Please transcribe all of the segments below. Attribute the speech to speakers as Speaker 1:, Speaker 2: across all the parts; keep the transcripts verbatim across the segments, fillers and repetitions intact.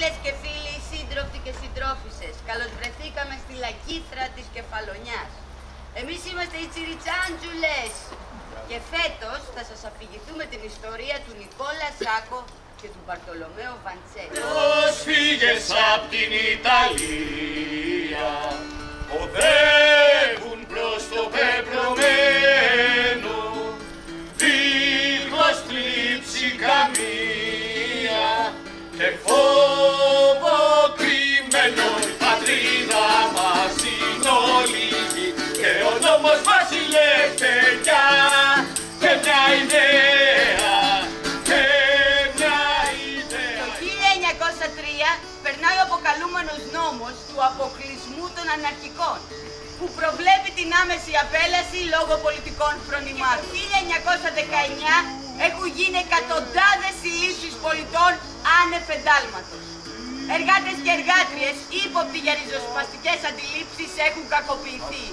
Speaker 1: Φίλες και φίλοι, σύντροφοι και συντρόφισσες, καλωσβρεθήκαμε στη λακήθρα της Κεφαλονιάς. Εμείς είμαστε οι Τσιριτσάντζουλες και φέτος θα σας αφηγηθούμε την ιστορία του Νικόλα Σάκο και του Μπαρτολομαίο Βαντσέτη.
Speaker 2: Πρόσφυγες απ' την Ιταλία οδεύουν προς το πεπρωμένο, δίχως θλίψη καμία και φόβο κρυμμένο. Η πατρίδα μας είναι ολίγη και ο νόμος μας η ελευθεριά και μια ιδέα, και μια ιδέα.
Speaker 1: Το χίλια εννιακόσια τρία περνάει ο αποκαλούμενος νόμος του αποκλεισμού των αναρχικών, που προβλέπει την άμεση απέλαση λόγω πολιτικών φρονημάτων. Το χίλια εννιακόσια δεκαεννιά έχουν γίνει εκατοντάδες συλλήψεις πολιτών άνευ εντάλματος. Εργάτες και εργάτριες ύποπτοι για ριζοσπαστικές αντιλήψεις έχουν κακοποιηθεί.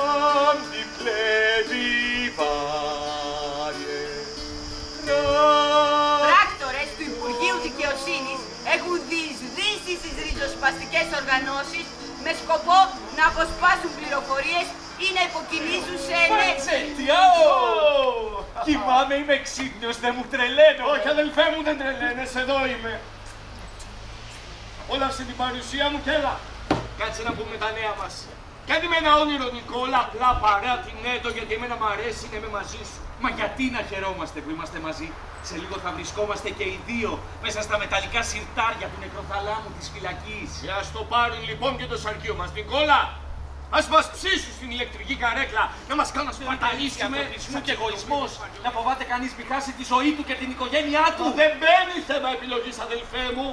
Speaker 1: Πράκτορες του Υπουργείου Δικαιοσύνης έχουν διεισδύσει στις ριζοσπαστικές οργανώσεις με σκοπό να αποσπάσουν πληροφορίες ή να υποκινήσουν σε
Speaker 3: Βαντσέτια! Κοιμάμαι, είμαι ξύπνιος, δεν μου τρελαίνω.
Speaker 2: Όχι, αδελφέ μου, δεν τρελαίνεσαι, εδώ είμαι. Όλαυσε την παρουσία μου και έλα. Κάτσε να πούμε τα νέα μας. Κάνει με ένα όνειρο, Νικόλα, απλά παρά την έτο, γιατί εμένα μ' αρέσει να είμαι μαζί σου.
Speaker 3: Μα γιατί να χαιρόμαστε που είμαστε μαζί? Σε λίγο θα βρισκόμαστε και οι δύο μέσα στα μεταλλικά συρτάρια του νεκροθαλάμου της φυλακής.
Speaker 2: Και ας το πάρουν λοιπόν και το σαρκείο μας, Νικόλα. Ας μας ψήσουν στην ηλεκτρική καρέκλα, να μας κάνουν να σπαταλίσουμε.
Speaker 3: Ανθρωπισμού και εγωισμός. Να φοβάται κανείς μη χάσει τη ζωή του και την οικογένειά του.
Speaker 2: Δεν μπαίνει θέμα επιλογής, αδελφέ μου.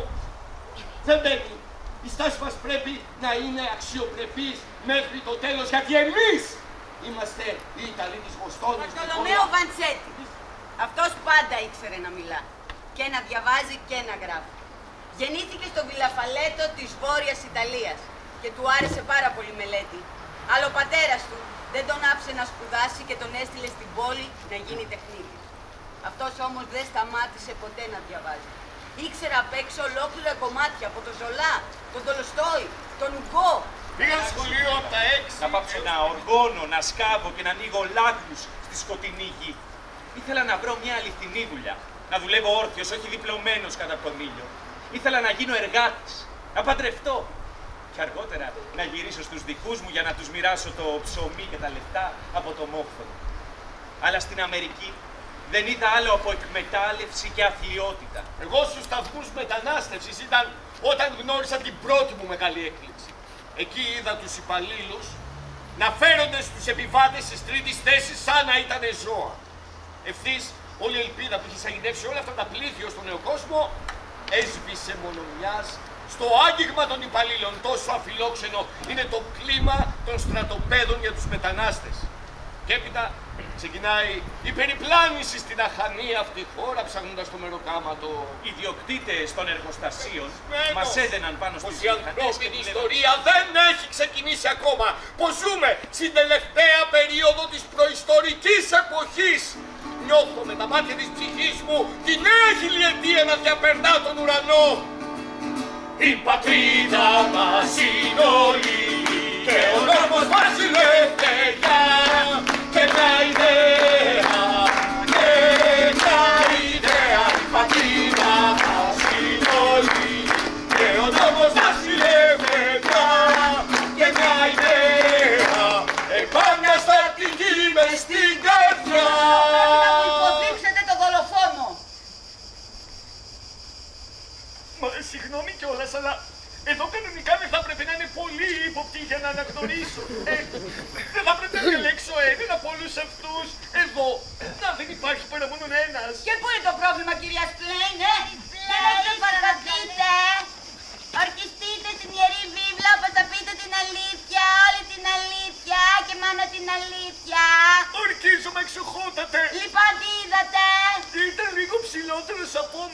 Speaker 2: Δεν μπαίνει. Η στάση μας πρέπει να είναι αξιοπρεπής μέχρι το τέλος, γιατί εμείς είμαστε οι Ιταλοί της Βοστόνης.
Speaker 1: Μπαρτολομαίο Βαντσέτη. Αυτός πάντα ήξερε να μιλά και να διαβάζει και να γράφει. Γεννήθηκε στο Βιλαφαλέτο της Βόρειας Ιταλίας και του άρεσε πάρα πολύ μελέτη. Αλλά ο πατέρας του δεν τον άφησε να σπουδάσει και τον έστειλε στην πόλη να γίνει τεχνίτης. Αυτός όμως δεν σταμάτησε ποτέ να διαβάζει. Ήξερε απ' έξω ολόκληρα κομμάτια από τον Ζολά, τον Τολστόι, τον Ουγκό.
Speaker 2: Πήγα στο σχολείο από τα έξι.
Speaker 3: Να πάψω να οργώνω, να σκάβω και να ανοίγω λάκκους στη σκοτεινή γη. Ήθελα να βρω μια αληθινή δουλειά. Να δουλεύω όρθιος, όχι διπλωμένος κατά τον ήλιο. Ήθελα να γίνω εργάτης, να παντρευτώ. Και αργότερα να γυρίσω στους δικούς μου για να τους μοιράσω το ψωμί και τα λεφτά από το μόχθο. Αλλά στην Αμερική δεν είδα άλλο από εκμετάλλευση και αθλιότητα.
Speaker 2: Εγώ στους σταθμούς μετανάστευσης ήταν όταν γνώρισα την πρώτη μου μεγάλη έκπληξη. Εκεί είδα τους υπαλλήλους να φέρονται στους επιβάτες της τρίτης θέσης σαν να ήταν ζώα. Ευθύς, όλη η ελπίδα που είχε σαγηνεύσει όλα αυτά τα πλήθη στον νέο κόσμο έσβησε μονομιάς στο άγγιγμα των υπαλλήλων. Τόσο αφιλόξενο είναι το κλίμα των στρατοπέδων για τους μετανάστες. Και έπειτα ξεκινάει η περιπλάνηση στην αχανή αυτή χώρα, ψάχνοντας το μεροκάματο.
Speaker 3: Οι ιδιοκτήτες των εργοστασίων
Speaker 2: Μένω.
Speaker 3: μας έδαιναν πάνω στις
Speaker 2: Πως η ανθρώπινη ιστορία δεν έχει ξεκινήσει ακόμα. Πως ζούμε στην τελευταία περίοδο της προϊστορικής εποχής. Νιώθω με τα μάτια της ψυχής μου τη νέα χιλιετία να διαπερνά τον ουρανό. Η πατρίδα μας είναι ολίγη και ο νόμος μας η ελευθεριά και μια ιδέα, και μια ιδέα. Η πατρίδα μας είναι ολίγη και ο νόμος μας η ελευθεριά και μια ιδέα. Επαναστατική μες στην καρδιά.
Speaker 1: Να του υποδείξετε το δολοφόνο.
Speaker 2: Μα συγγνώμη κιόλας, αλλά εδώ κανονικά δεν θα πρέπει να είναι πολύ ύποπτη για να αναγνωρίσω. Ε, δεν θα πρέπει να διαλέξω έναν από όλους αυτούς. Εδώ, να δεν υπάρχει παρά μόνο ένας.
Speaker 1: Και πού είναι το πρόβλημα, κυρία Σπλέιν, ε? Δεν έχετε παραδοθείτε. Ορκιστείτε στην Ιερή Βίβλα όπως θα πείτε την αλήθεια, όλη την αλήθεια και μόνο την αλήθεια.
Speaker 2: Ορκίζομαι εξοχότατε.
Speaker 1: Λοιπόν, τι είδατε?
Speaker 2: Ήταν λίγο ψηλότερος από μένα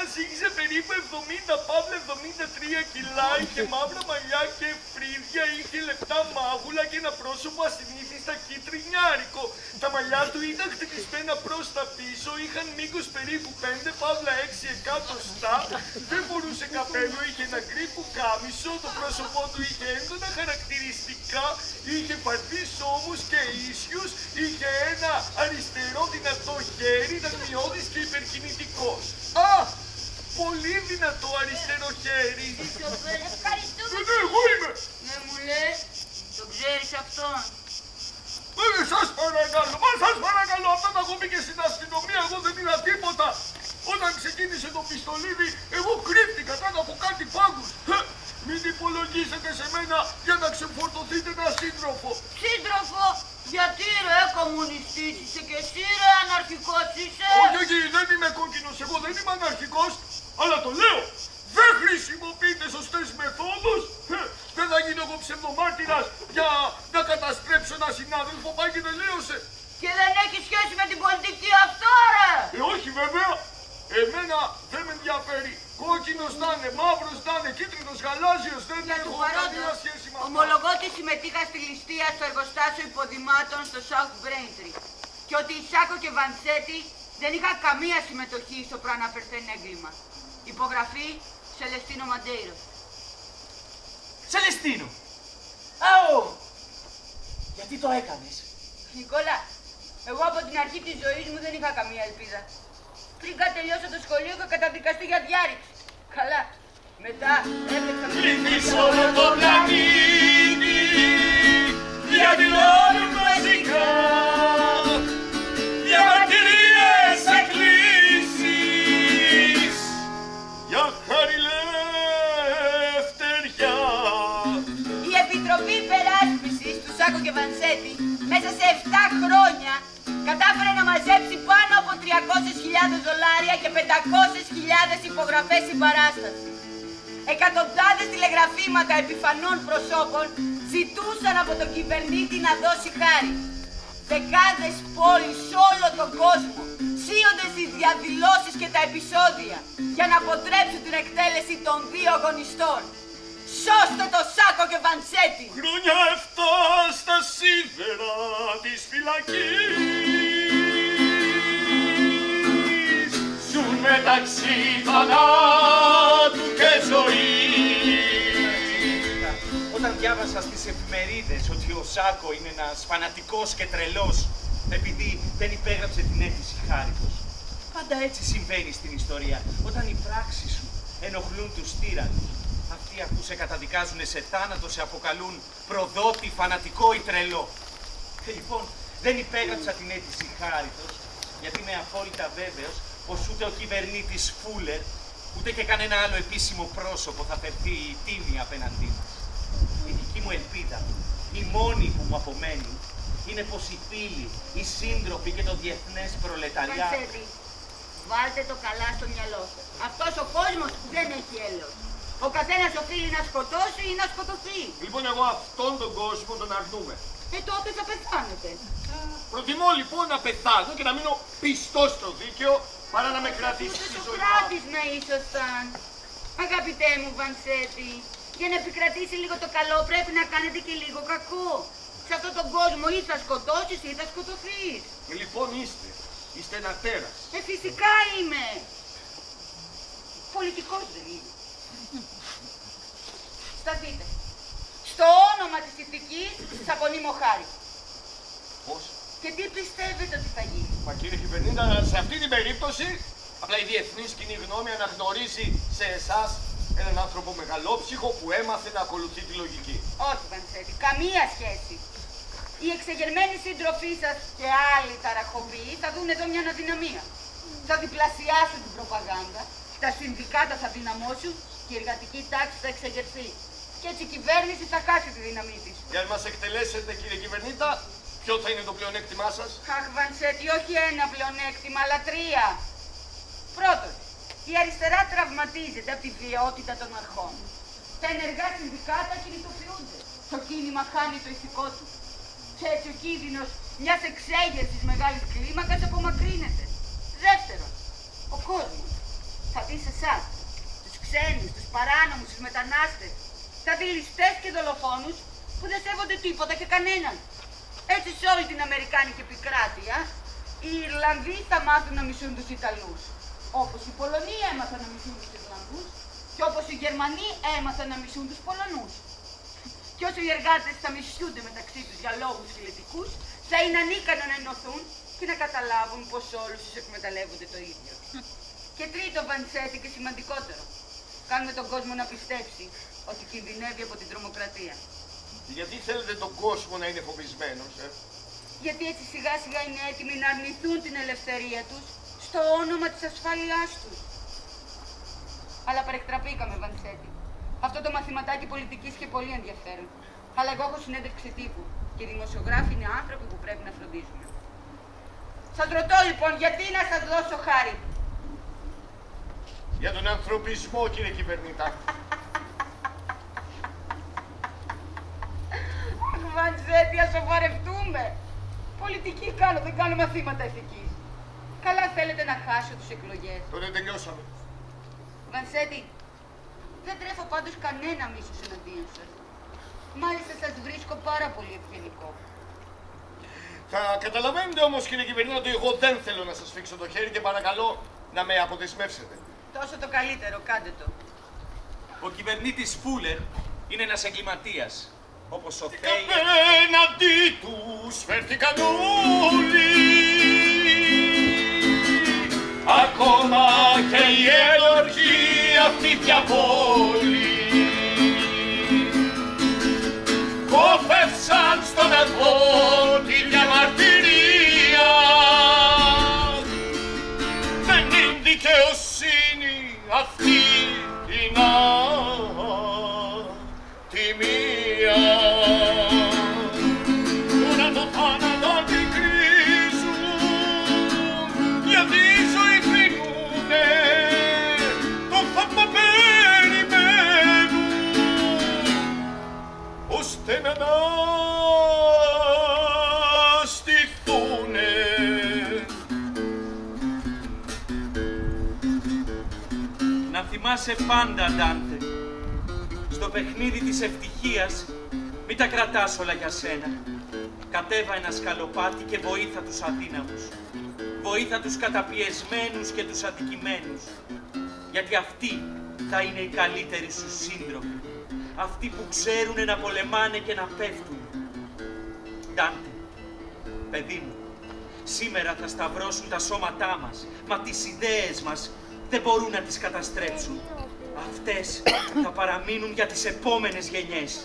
Speaker 2: είχε περίπου εβδομήντα παύλα εβδομήντα τρία κιλά, είχε μαύρα μαλλιά και φρύδια, είχε λεπτά μάγουλα και ένα πρόσωπο ασυνήθιστα κίτρινιάρικο. Τα μαλλιά του ήταν χτυπισμένα προς τα πίσω, είχαν μήκος περίπου πέντε παύλα έξι εκατοστά, δεν φορούσε καπέλο, είχε ένα γκρι πουκάμισο, το πρόσωπό του είχε έντονα χαρακτηριστικά, είχε φαρδείς ώμους και ίσιους, είχε ένα αριστερό δυνατό χέρι, ήταν μειώδης και υπερκινητικός. Α! Πολύ δυνατό αριστερό χέρι.
Speaker 1: Ευχαριστούμε.
Speaker 2: Ναι, εγώ είμαι.
Speaker 1: Ναι, μου λες, το ξέρεις αυτόν.
Speaker 2: Ε, σας παρακαλώ, μα σας παρακαλώ, αυτά τα έχω πει και στην αστυνομία, εγώ δεν είδα τίποτα. Όταν ξεκίνησε το πιστολίδι, εγώ κρύφτηκα κάτω από κάτι πάγκους. Μην υπολογίσετε σε μένα για να ξεφορτωθείτε ένα σύντροφο.
Speaker 1: Σύντροφο, γιατί ρε κομμουνιστής είσαι και εσύ ρε αναρχικός είσαι.
Speaker 2: Όχι, όχι, δεν είμαι κόκκινος, εγώ δεν είμαι αναρχικός, αλλά το λέω. Δεν χρησιμοποιείτε σωστές μεθόδους. Δεν θα γίνω εγώ ψευδομάρτυρας για να καταστρέψω ένα συνάδελφο, πάει και τελείωσε.
Speaker 1: Και δεν έχει σχέση με την πολιτική αυτό ρε.
Speaker 2: Ε, όχι βέβαια. Εμένα δεν με ενδιαφέρει. Κόκκινος να είναι, μαύρος να είναι, κίτρινος, γαλάζιος, δεν
Speaker 1: Για του
Speaker 2: έχω καμία
Speaker 1: παρόντος,
Speaker 2: σχέση με αυτό.
Speaker 1: ομολογώ ότι συμμετείχα στη ληστεία στο εργοστάσιο υποδημάτων στο South Braintree και ότι η Σάκο και Βανσέτη δεν είχαν καμία συμμετοχή στο προαναφερθέν έγκλημα. Υπογραφή Σελεστίνο Μαντέιρο.
Speaker 3: Σελεστίνο! Αου! Γιατί το έκανες?
Speaker 1: Νικόλα, εγώ από την αρχή της ζωής μου δεν είχα καμία ελπίδα. Πριν κατελειώσω το σχολείο είχα καταδικαστεί για διάρρηξη. Καλά. Μετά έπαιξα...
Speaker 2: Κλείνεις όλο το πλανήτη για την όλη μαζικά, για μαρτυρίες εκκλήσεις, για χαριλευτεριά.
Speaker 1: Η Επιτροπή Υπεράσπισης του Σάκο και Βανσέτη μέσα σε επτά χρόνια κατάφερε να μαζέψει πάνω από τριακόσιες χιλιάδες δολάρια και πεντακόσιες χιλιάδες υπογραφές συμπαράστασης. Εκατοντάδες τηλεγραφήματα επιφανών προσώπων ζητούσαν από τον κυβερνήτη να δώσει χάρη. Δεκάδες πόλεις σε όλο τον κόσμο σύονται στις διαδηλώσεις και τα επεισόδια για να αποτρέψουν την εκτέλεση των δύο αγωνιστών. Σώστε το Σάκο και Βανσέτη!
Speaker 2: Χρόνια εφτά στα σίδερα της φυλακής, ζουν μεταξύ θανάτου και ζωής.
Speaker 3: Όταν διάβασα στις εφημερίδες ότι ο Σάκο είναι ένας φανατικός και τρελός επειδή δεν υπέγραψε την αίτηση χάριτος. Πάντα έτσι συμβαίνει στην ιστορία, όταν οι πράξεις σου ενοχλούν τους τύραννους. Αυτοί που σε καταδικάζουν σε θάνατο σε αποκαλούν προδότη, φανατικό ή τρελό. Και λοιπόν δεν υπέγραψα την αίτηση χάριτος, γιατί είμαι απόλυτα βέβαιος πως ούτε ο κυβερνήτης Φούλερ, ούτε και κανένα άλλο επίσημο πρόσωπο θα φερθεί η τίμη απέναντί μας. Η δική μου ελπίδα, η μόνη που μου απομένει, είναι πως οι φίλοι, οι σύντροφοι και το διεθνές προλεταριάτο...
Speaker 1: Βανσέτη, βάλτε το καλά στο μυαλό σας. Αυτός ο κόσμος δεν έχει έλεος. Ο καθένας οφείλει να σκοτώσει ή να σκοτωθεί.
Speaker 2: Λοιπόν, εγώ αυτόν τον κόσμο τον αρνούμε.
Speaker 1: Ε, τότε θα πεθάνετε.
Speaker 2: Προτιμώ λοιπόν να πεθάνω και να μείνω πιστός στο δίκαιο παρά να με κρατήσει στη ζωή.
Speaker 1: Σοκράτης με ήσασταν. Αγαπητέ μου Βανσέτη, για να επικρατήσει λίγο το καλό πρέπει να κάνετε και λίγο κακό. Σε αυτόν τον κόσμο ή θα σκοτώσεις ή θα σκοτωθείς.
Speaker 2: Και λοιπόν είστε, είστε ένα τέρας.
Speaker 1: Ε, φυσικά είμαι. Πολιτικός δεν είμαι. Σταθείτε. Στο όνομα της ηθικής θα απονείμω χάρη.
Speaker 2: Πώς?
Speaker 1: Και τι πιστεύετε ότι θα γίνει?
Speaker 2: Μα κύριε κυβερνήτα, σε αυτή την περίπτωση, απλά η διεθνής κοινή γνώμη αναγνωρίζει σε εσάς έναν άνθρωπο μεγαλόψυχο που έμαθε να ακολουθεί τη λογική.
Speaker 1: Όχι, Βανσέτη, καμία σχέση. Οι εξεγερμένοι σύντροφοί σας και άλλοι ταραχοποιοί θα δουν εδώ μια αναδυναμία. Θα διπλασιάσουν την προπαγάνδα, τα συνδικάτα θα δυναμώσουν και η εργατική τάξη θα εξεγερθεί. Και έτσι η κυβέρνηση θα χάσει τη δύναμή της.
Speaker 2: Για να μας εκτελέσετε, κύριε κυβερνήτα, ποιο θα είναι το πλεονέκτημά σας?
Speaker 1: Αχ, Βανσέτη, όχι ένα πλεονέκτημα, αλλά τρία. Πρώτον, η αριστερά τραυματίζεται από τη βιαιότητα των αρχών. Τα ενεργά συνδικάτα κινητοποιούνται. Το κίνημα χάνει το ηθικό του. Και έτσι ο κίνδυνος μιας εξέγερσης μεγάλης κλίμακας απομακρύνεται. Δεύτερον, ο κόσμος. Θα δει εσάς, τους ξένους, τους παράνομους, τους μετανάστες, τα δηληστές και δολοφόνους που δεν σέβονται τίποτα και κανέναν. Έτσι σε όλη την Αμερικάνικη επικράτεια, οι Ιρλανδοί θα μάθουν να μισούν τους Ιταλούς. Όπως οι Πολωνοί έμαθαν να μισούν τους Ιρλανδούς και όπως οι Γερμανοί έμαθαν να μισούν τους Πολωνούς. Και όσο οι εργάτες θα μισούνται μεταξύ τους για λόγους φιλετικούς, θα είναι ανίκανο να ενωθούν και να καταλάβουν πως όλους τους εκμεταλλεύονται το ίδιο. Και τρίτο, Βανσέτη, και σημαντικότερο, κάνουμε τον κόσμο να πιστέψει ότι κινδυνεύει από την τρομοκρατία.
Speaker 2: Γιατί θέλετε τον κόσμο να είναι φοβισμένος, ε?
Speaker 1: Γιατί έτσι σιγά σιγά είναι έτοιμοι να αρνηθούν την ελευθερία τους στο όνομα της ασφάλειάς τους. Αλλά παρεκτραπήκαμε, Βανσέτη. Αυτό το μαθηματάκι πολιτικής και πολύ ενδιαφέρον. Αλλά εγώ έχω συνέντευξη τύπου και οι δημοσιογράφοι είναι άνθρωποι που πρέπει να φροντίζουμε. Σας ρωτώ λοιπόν, γιατί να σας δώσω χάρη?
Speaker 2: Για τον ανθρωπισμό, κύριε κυβερνήτα.
Speaker 1: Αχ, Βανσέτη, ας σοβαρευτούμε. Πολιτική κάνω, δεν κάνω μαθήματα ηθικής. Καλά θέλετε να χάσω τις εκλογές.
Speaker 2: Τότε τελειώσαμε.
Speaker 1: Βανσέτη, δεν τρέφω πάντως κανένα μίσος εναντίον σας. Μάλιστα σας βρίσκω πάρα πολύ ευγενικό.
Speaker 2: Θα καταλαβαίνετε όμως, κύριε κυβερνήτα, ότι εγώ δεν θέλω να σας φίξω το χέρι και παρακαλώ να με αποδεσμεύσετε.
Speaker 1: Τόσο το καλύτερο, κάντε το.
Speaker 3: Ο κυβερνήτης Φούλερ είναι ένας εγκληματίας. Όπως ο
Speaker 2: Και
Speaker 3: Θέι...
Speaker 2: απέναντί τους φέρθηκαν όλοι. Ακόμα και οι ένορκοι αυτοί διαβόλοι κόφευσαν στον αδμό τη διαμαρτυρία. Δεν είναι δικαιοσύνη αυτή την ατιμία. Τώρα το θάνατο αντικρίζουν, γιατί η ζωή φύγουνε, το θαύμα περιμένουν, ώστε να αναστηθούνε.
Speaker 3: Να θυμάσαι πάντα, Ντάντε, στο παιχνίδι της ευτυχίας, μην τα κρατάς όλα για σένα. Κατέβα ένα σκαλοπάτι και βοήθα τους αδύναμους. Βοήθα τους καταπιεσμένους και τους αδικημένους. Γιατί αυτοί θα είναι οι καλύτεροι σου σύντροφοι. Αυτοί που ξέρουν να πολεμάνε και να πέφτουν. Ντάντε, παιδί μου, σήμερα θα σταυρώσουν τα σώματά μας, μα τις ιδέες μας δεν μπορούν να τις καταστρέψουν. Αυτές θα παραμείνουν για τις επόμενες γενιές.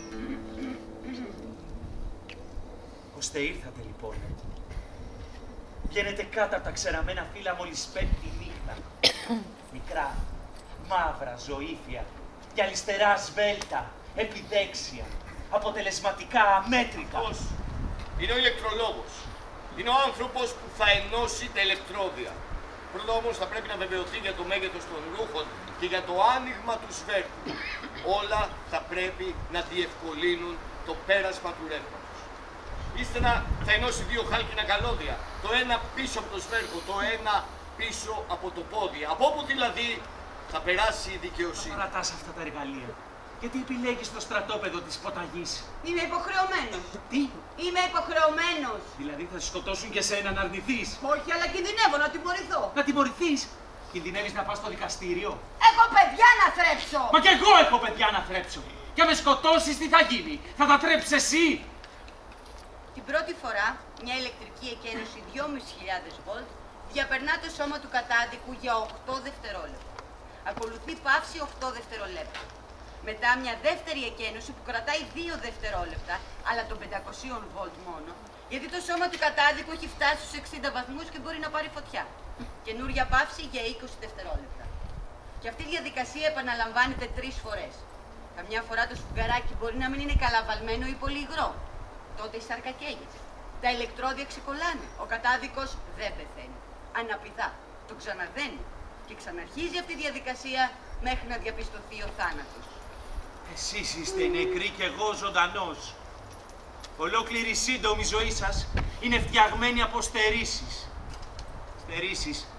Speaker 3: Ώστε ήρθατε λοιπόν. Βγαίνετε κάτω από τα ξεραμένα φύλλα μόλις πέφτει η νύχτα. Μικρά, μαύρα, ζωήφια, και αριστερά σβέλτα, επιδέξια, αποτελεσματικά, αμέτρητα.
Speaker 2: Πώς? Είναι ο ηλεκτρολόγος. Είναι ο άνθρωπος που θα ενώσει τα ηλεκτρόδια. Πρώτα όμως θα πρέπει να βεβαιωθεί για το μέγεθος των ρούχων και για το άνοιγμα του σβέρκου. Όλα θα πρέπει να διευκολύνουν το πέρασμα του ρεύματος. Ύστερα θα ενώσει δύο χάλκινα καλώδια. Το ένα πίσω από το σβέρκο, το ένα πίσω από το πόδι. Από όπου δηλαδή θα περάσει η δικαιοσύνη.
Speaker 3: Θα παρατάς αυτά τα εργαλεία. Γιατί επιλέγεις το στρατόπεδο της υποταγής?
Speaker 1: Είμαι υποχρεωμένος.
Speaker 3: Τι?
Speaker 1: Είμαι υποχρεωμένος.
Speaker 3: Δηλαδή θα σε σκοτώσουν και σένα να αρνηθείς?
Speaker 1: Όχι, αλλά κινδυνεύω να τιμωρηθώ.
Speaker 3: Να τιμωρηθείς? Κινδυνεύεις να πας στο δικαστήριο?
Speaker 1: Έχω παιδιά να θρέψω.
Speaker 3: Μα κι εγώ έχω παιδιά να θρέψω. Και αν με σκοτώσεις τι θα γίνει? Θα τα θρέψεις εσύ?
Speaker 1: Την πρώτη φορά μια ηλεκτρική εκένωση δυόμισι χιλιάδες βολτ διαπερνά το σώμα του κατάδικου για οκτώ δευτερόλεπτα. Ακολουθεί παύση οκτώ δευτερολέπτα. Μετά μια δεύτερη εκένωση που κρατάει δύο δευτερόλεπτα, αλλά των πεντακόσια βολτ μόνο, γιατί το σώμα του κατάδικου έχει φτάσει στους εξήντα βαθμούς και μπορεί να πάρει φωτιά. Καινούρια παύση για είκοσι δευτερόλεπτα. Και αυτή η διαδικασία επαναλαμβάνεται τρεις φορές. Καμιά φορά το σφουγγαράκι μπορεί να μην είναι καλά βαλμένο ή πολύ υγρό. Τότε η σάρκα καίγεται. Τα ηλεκτρόδια ξεκολλάνε. Ο κατάδικος δεν πεθαίνει. Αναπηδά. Το ξαναδένει. Και ξαναρχίζει αυτή η διαδικασία μέχρι να διαπιστωθεί ο θάνατος.
Speaker 3: Εσείς είστε νεκροί και εγώ ζωντανός. Ολόκληρη η σύντομη ζωή σας είναι φτιαγμένη από στερήσεις. Στερήσεις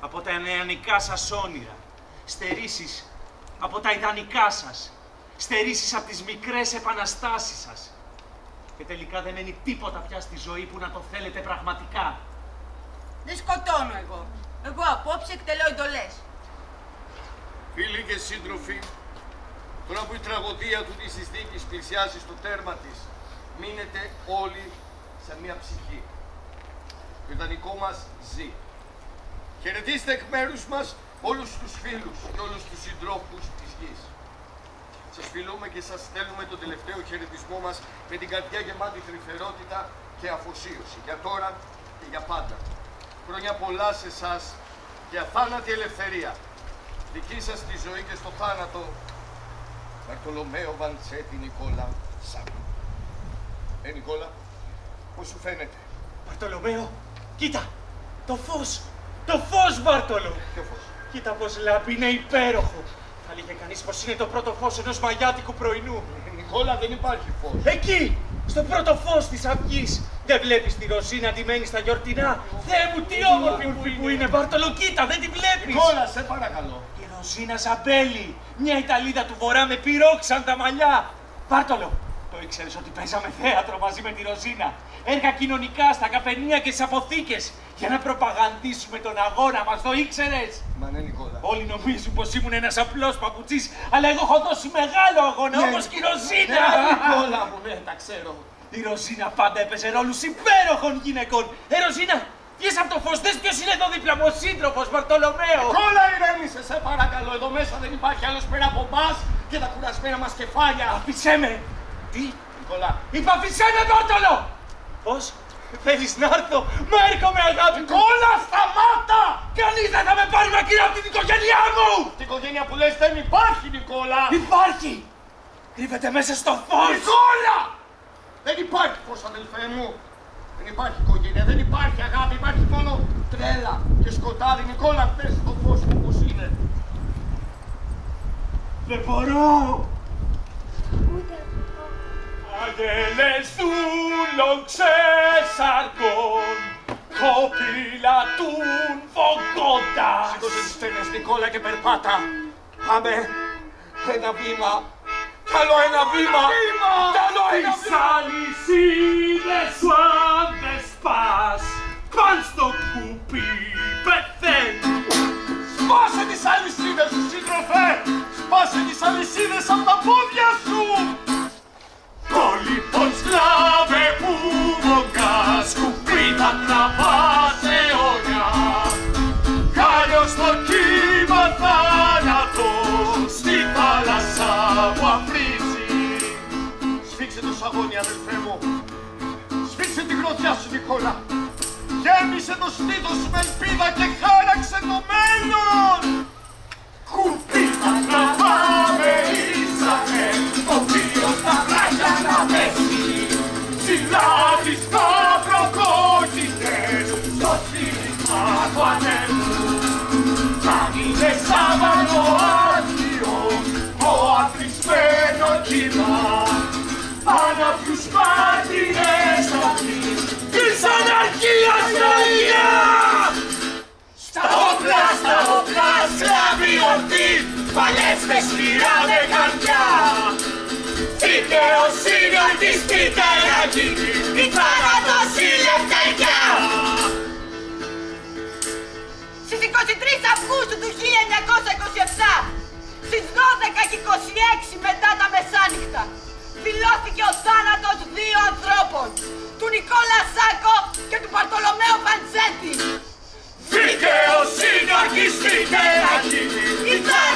Speaker 3: από τα νεανικά σας όνειρα. Στερήσεις από τα ιδανικά σας. Στερήσεις από τις μικρές επαναστάσεις σας. Και τελικά δεν μένει τίποτα πια στη ζωή που να το θέλετε πραγματικά.
Speaker 1: Δεν σκοτώνω εγώ. Εγώ απόψε εκτελώ εντολές.
Speaker 2: Φίλοι και σύντροφοι, τώρα που η τραγωδία του της εισδίκης πλησιάζει στο τέρμα της, μείνετε όλοι σε μία ψυχή. Το ιδανικό μας ζει. Χαιρετίστε εκ μέρους μας όλους τους φίλους και όλους τους συντρόφους της γης. Σας φιλούμε και σας στέλνουμε τον τελευταίο χαιρετισμό μας με την καρδιά γεμάτη τρυφερότητα και αφοσίωση, για τώρα και για πάντα. Χρόνια πολλά σε εσάς και αθάνατη ελευθερία. Δική σας στη ζωή και στο θάνατο, Μπαρτολομαίο Βαντσέτη Νικόλα Σάκο. Ε, Νικόλα, πώς σου φαίνεται?
Speaker 3: Μπαρτολομαίο, κοίτα, το φως, το φως, Μπάρτολο.
Speaker 2: Ποιο φως?
Speaker 3: Κοίτα πως λάμπει, είναι υπέροχο. Θα λέγε κανείς πως είναι το πρώτο φως ενός μαγιάτικου πρωινού.
Speaker 2: Ε, Νικόλα, δεν υπάρχει φως.
Speaker 3: Εκεί, στο πρώτο φως της αυγής. Δεν βλέπεις τη Ροζίνα ντυμένη στα γιορτινά? Θεέ μου, τι όμορφη που είναι, Μπάρτολο, κοίτα, δεν τη βλέπεις?
Speaker 2: Νικόλα, σε παρακαλώ.
Speaker 3: Η Ροζίνα Ζαμπέλη, μια Ιταλίδα του Βορρά με πυρόξαν τα μαλλιά. Μπάρτολο, το ήξερες ότι παίζαμε θέατρο μαζί με τη Ροζίνα? Έργα κοινωνικά στα καφενεία και στις αποθήκες για να προπαγανδίσουμε τον αγώνα μας, το ήξερες?
Speaker 2: Μα ναι, Νικόλα.
Speaker 3: Όλοι νομίζουν πως ήμουν ένας απλός παπουτσής, αλλά εγώ έχω δώσει μεγάλο αγώνα,
Speaker 2: Ναι,
Speaker 3: όπως και η Ροζίνα.
Speaker 2: Ναι, Νικόλα μου, ναι, τα ξέρω.
Speaker 3: Η Ροζίνα πάντα έπαιζε ρόλους υπέροχων γυναικών. Ε, Ροζίνα, βγες από το φως, δες ποιος είναι εδώ δίπλα μου, ο σύντροφος Μπαρτολομαίο.
Speaker 2: Νικόλα, ηρέμησε, σε παρακαλώ. Εδώ μέσα δεν υπάρχει άλλος πέρα από εμάς και τα κουρασμένα μας κεφάλια.
Speaker 3: Αφήσέ με. Τι?
Speaker 2: Νικόλα.
Speaker 3: Είπα αφήσέ με, Μπάρτολο. Πώς? Θέλεις να έρθω? Μα έρχομαι, αγάπη μου.
Speaker 2: Νικόλα, σταμάτα!
Speaker 3: Κανείς δεν θα με πάρει μακριά από την οικογένειά μου.
Speaker 2: Την οικογένεια που λες δεν υπάρχει, Νικόλα.
Speaker 3: Υπάρχει. Κρύβεται μέσα στο φως.
Speaker 2: Νικόλα! Δεν υπάρχει φως, αδελφέ μου. Δεν υπάρχει οικογένεια, δεν υπάρχει αγάπη, υπάρχει μόνο τρέλα και σκοτάδι. Νικόλα, πες το φως μου πώς είναι.
Speaker 3: Δεν μπορώ.
Speaker 4: Ούτε εγώ.
Speaker 3: Αγγέλες του λοξέσαρκων, κοπηλατούν φωκόντα.
Speaker 2: Σήκωσε τις στένες, Νικόλα, και περπάτα. Πάμε. Ένα βήμα. Κι άλλο ένα βήμα. Κι άλλο ένα
Speaker 3: Τις
Speaker 2: βήμα.
Speaker 3: αλυσίδες σου αν δεν σπάς, παν στο κουπί πεθαίνουν.
Speaker 2: Σπάσε τις αλυσίδες σου, σύντροφε! Σπάσε τις αλυσίδες από τα πόδια σου!
Speaker 3: Το λοιπόν σκλάβε που βογκάς, κουπί θα τραβάς αιώνια. Κάλιος στο κύμα θάνατος, στη θάλασσα μου αφρίζει.
Speaker 2: Σφίξε το σαγόνι, αδελφέ μου. Σφίξε τη γροθιά σου, Νικόλα. Γέμισε το στήθος σου με ελπίδα και χάραξε το μέλλον!
Speaker 3: Κουπί θα τραβάμε ήσαμε, ο οποίος θα βράχια να πέσει. Ψηλά τις καπροκόκκινες, στο στήριγμα του ανέμου. Κι είναι Σάββατο Άγιο, το αθροισμένο κύμα, πάνω απ' τους μάρτυρες αυτής της αναρχίας ζωία. Στα όπλα, στα όπλα, σκλάβοι ορθοί, παλέψτε σκληρά με καρδιά. Δικαιοσύνη ορτιστείτε να γίνει, η θάνατος η λευτεριά.
Speaker 1: Στις είκοσι τρεις Αυγούστου του χίλια εννιακόσια είκοσι επτά, στις δώδεκα και είκοσι έξι μετά τα μεσάνυχτα, δηλώθηκε ο θάνατος δύο ανθρώπων, του Νικόλα Σάκο και του Μπαρτολομαίου Βαντσέτη.
Speaker 3: Δικαιοσύνη ορτιστείτε να γίνει, η θάνατος